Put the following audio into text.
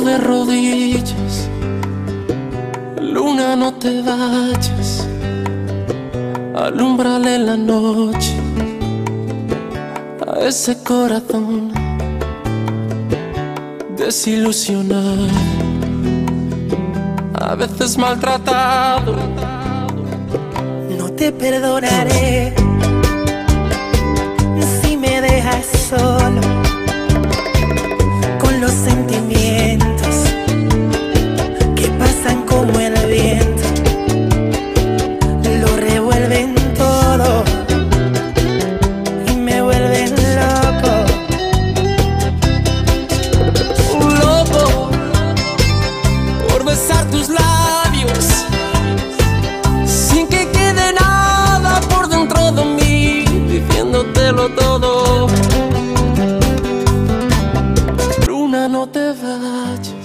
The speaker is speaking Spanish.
de rodillas. Luna, no te vayas, alúmbrale la noche a ese corazón desilusionado, a veces maltratado. No te perdonaré si me dejas solo con los sentimientos que pasan como el viento, lo revuelven todo y me vuelven loco. Loco por besar tus labios sin que quede nada por dentro de mí, diciéndotelo todo. Luna, no te vayas,